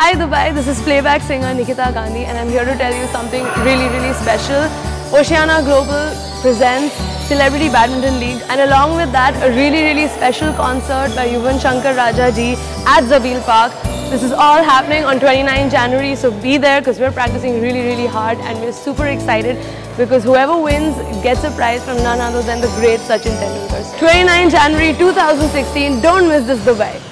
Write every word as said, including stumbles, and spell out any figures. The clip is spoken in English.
Hi Dubai, this is playback singer Nikita Gandhi and I'm here to tell you something really really special. Oceania Global presents Celebrity Badminton League, and along with that a really really special concert by Yuvan Shankar Raja ji at Zabeel Park. This is all happening on twenty-ninth January, so be there because we're practicing really really hard and we're super excited because whoever wins gets a prize from none other than the great Sachin Tendulkar. twenty-ninth January two thousand sixteen, don't miss this Dubai.